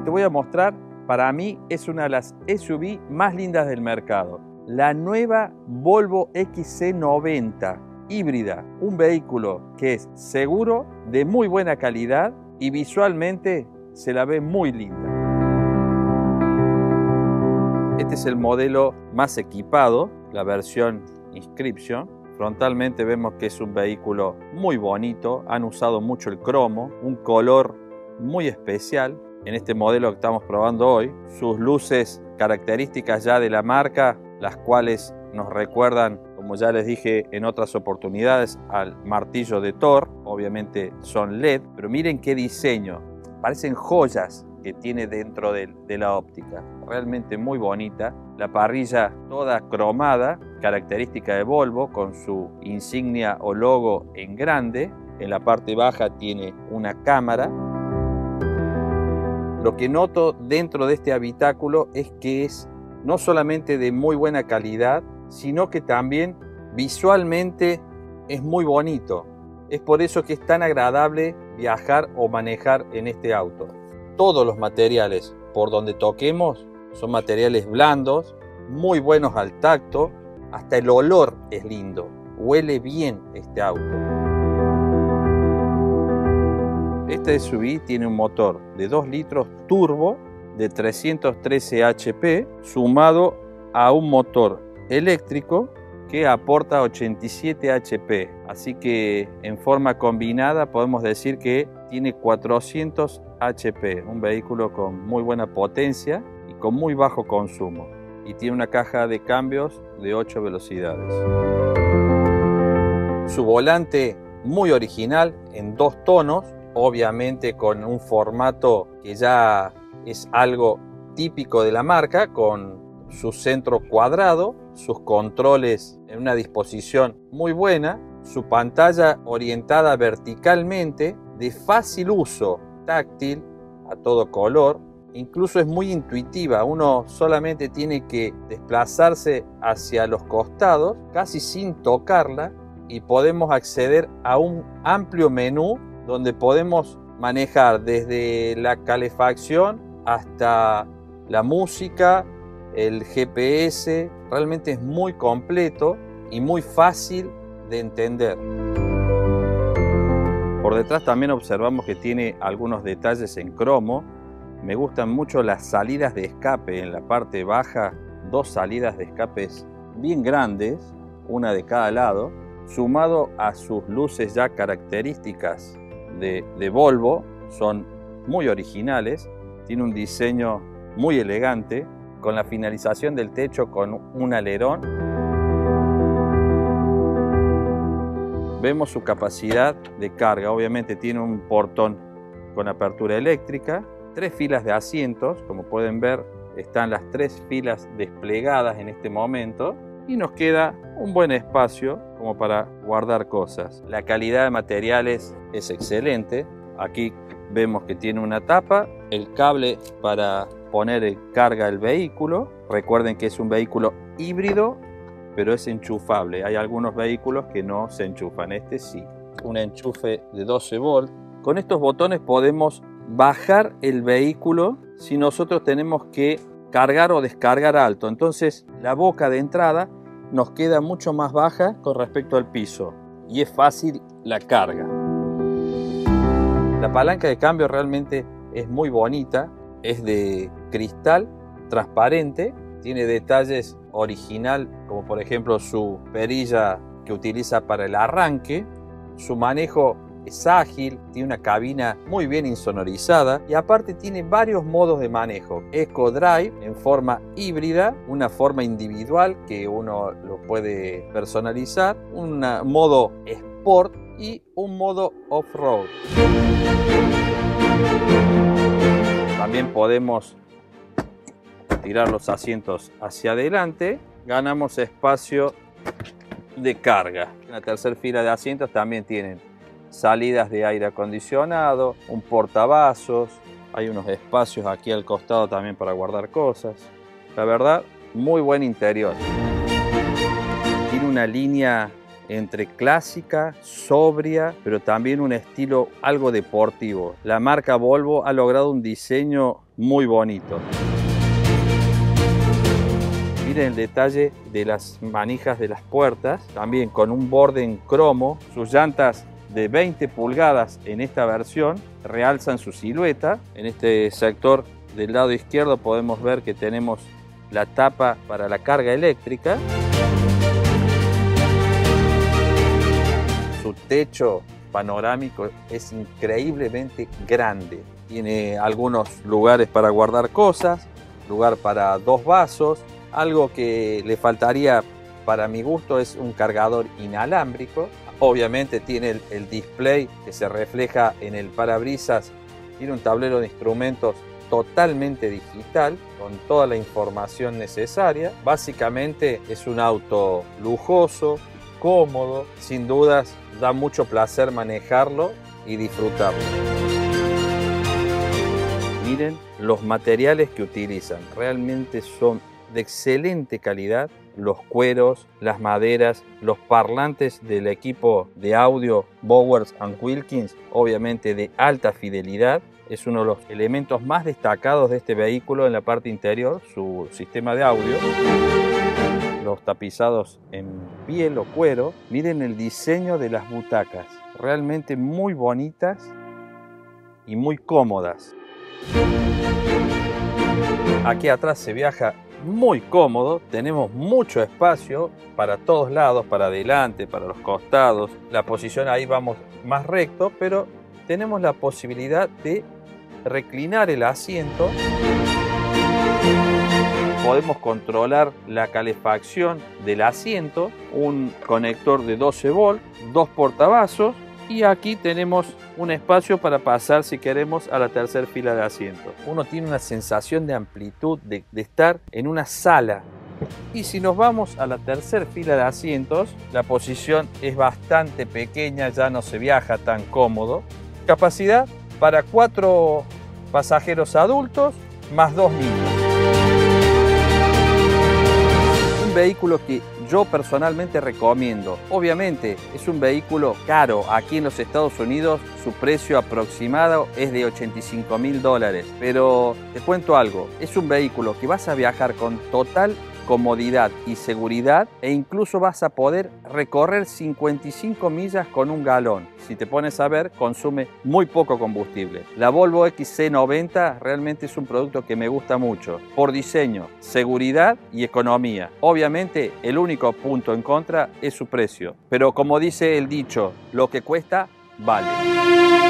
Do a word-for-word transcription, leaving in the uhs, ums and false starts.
te voy a mostrar, para mí, es una de las S U V más lindas del mercado. La nueva Volvo X C noventa híbrida. Un vehículo que es seguro, de muy buena calidad y visualmente se la ve muy linda. Este es el modelo más equipado, la versión Inscription. Frontalmente vemos que es un vehículo muy bonito, han usado mucho el cromo, un color muy especial. En este modelo que estamos probando hoy, sus luces características ya de la marca, las cuales nos recuerdan, como ya les dije en otras oportunidades, al martillo de Thor. Obviamente son L E D, pero miren qué diseño, parecen joyas que tiene dentro de, de la óptica, realmente muy bonita. La parrilla toda cromada, característica de Volvo, con su insignia o logo en grande. En la parte baja tiene una cámara. Lo que noto dentro de este habitáculo es que es no solamente de muy buena calidad, sino que también visualmente es muy bonito. Es por eso que es tan agradable viajar o manejar en este auto. Todos los materiales por donde toquemos son materiales blandos, muy buenos al tacto, hasta el olor es lindo, huele bien este auto. Este S U V tiene un motor de dos litros turbo de trescientos trece H P sumado a un motor eléctrico que aporta ochenta y siete H P, así que en forma combinada podemos decir que tiene cuatrocientos H P, un vehículo con muy buena potencia y con muy bajo consumo, y tiene una caja de cambios de ocho velocidades. Su volante muy original en dos tonos, obviamente con un formato que ya es algo típico de la marca, con su centro cuadrado, sus controles en una disposición muy buena, su pantalla orientada verticalmente, de fácil uso, táctil, a todo color, incluso es muy intuitiva. Uno solamente tiene que desplazarse hacia los costados, casi sin tocarla, y podemos acceder a un amplio menú donde podemos manejar desde la calefacción hasta la música, el G P S. Realmente es muy completo y muy fácil de entender. Por detrás también observamos que tiene algunos detalles en cromo. Me gustan mucho las salidas de escape en la parte baja, dos salidas de escapes bien grandes, una de cada lado, sumado a sus luces ya características de, de Volvo, son muy originales, tiene un diseño muy elegante, con la finalización del techo con un alerón. Vemos su capacidad de carga, obviamente tiene un portón con apertura eléctrica, tres filas de asientos, como pueden ver están las tres filas desplegadas en este momento, y nos queda un buen espacio como para guardar cosas. La calidad de materiales es excelente. Aquí vemos que tiene una tapa, el cable para poner en carga el vehículo. Recuerden que es un vehículo híbrido, pero es enchufable. Hay algunos vehículos que no se enchufan, este sí. Un enchufe de doce volts. Con estos botones podemos bajar el vehículo si nosotros tenemos que cargar o descargar alto. Entonces la boca de entrada nos queda mucho más baja con respecto al piso y es fácil la carga. La palanca de cambio realmente es muy bonita, es de cristal transparente, tiene detalles original como por ejemplo su perilla que utiliza para el arranque, su manejo es ágil, tiene una cabina muy bien insonorizada y aparte tiene varios modos de manejo. Eco Drive en forma híbrida, una forma individual que uno lo puede personalizar, un modo Sport y un modo Off-Road. También podemos tirar los asientos hacia adelante, ganamos espacio de carga. En la tercera fila de asientos también tienen salidas de aire acondicionado, un portavasos, hay unos espacios aquí al costado también para guardar cosas. La verdad, muy buen interior. Tiene una línea entre clásica, sobria, pero también un estilo algo deportivo. La marca Volvo ha logrado un diseño muy bonito. Miren el detalle de las manijas de las puertas, también con un borde en cromo. Sus llantas de veinte pulgadas en esta versión realzan su silueta. En este sector del lado izquierdo podemos ver que tenemos la tapa para la carga eléctrica. Su techo panorámico es increíblemente grande. Tiene algunos lugares para guardar cosas, lugar para dos vasos. Algo que le faltaría para mi gusto es un cargador inalámbrico. Obviamente tiene el, el display que se refleja en el parabrisas. Tiene un tablero de instrumentos totalmente digital con toda la información necesaria. Básicamente es un auto lujoso, cómodo, sin dudas da mucho placer manejarlo y disfrutarlo. Miren los materiales que utilizan, realmente son de excelente calidad. Los cueros, las maderas, los parlantes del equipo de audio Bowers and Wilkins, obviamente de alta fidelidad. Es uno de los elementos más destacados de este vehículo en la parte interior, su sistema de audio. Los tapizados en piel o cuero. Miren el diseño de las butacas, realmente muy bonitas y muy cómodas. Aquí atrás se viaja muy cómodo, tenemos mucho espacio para todos lados, para adelante, para los costados. La posición ahí vamos más recto, pero tenemos la posibilidad de reclinar el asiento. Podemos controlar la calefacción del asiento, un conector de doce volts, dos portavasos y aquí tenemos un espacio para pasar si queremos a la tercera fila de asientos. Uno tiene una sensación de amplitud, de, de estar en una sala. Y si nos vamos a la tercera fila de asientos, la posición es bastante pequeña, ya no se viaja tan cómodo. Capacidad para cuatro pasajeros adultos más dos niños. Un vehículo que yo personalmente recomiendo. Obviamente es un vehículo caro. Aquí en los Estados Unidos su precio aproximado es de ochenta y cinco mil dólares. Pero te cuento algo, es un vehículo que vas a viajar con total comodidad y seguridad e incluso vas a poder recorrer cincuenta y cinco millas con un galón. Si te pones a ver, consume muy poco combustible. La Volvo X C noventa realmente es un producto que me gusta mucho por diseño, seguridad y economía. Obviamente el único punto en contra es su precio, pero como dice el dicho, lo que cuesta vale.